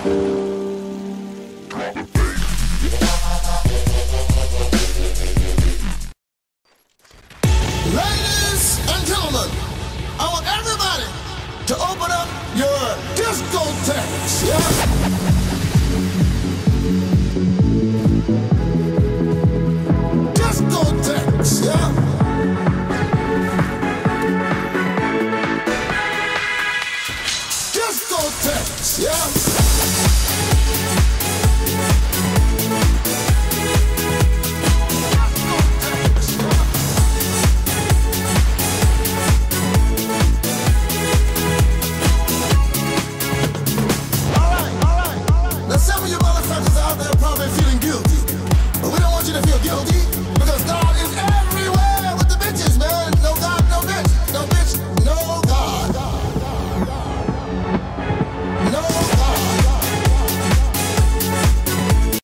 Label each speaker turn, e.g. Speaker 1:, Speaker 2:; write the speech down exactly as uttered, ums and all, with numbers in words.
Speaker 1: Ladies and gentlemen, I want everybody to open up your discotheques, yeah? Discotheques, yeah? Discotheques, yeah?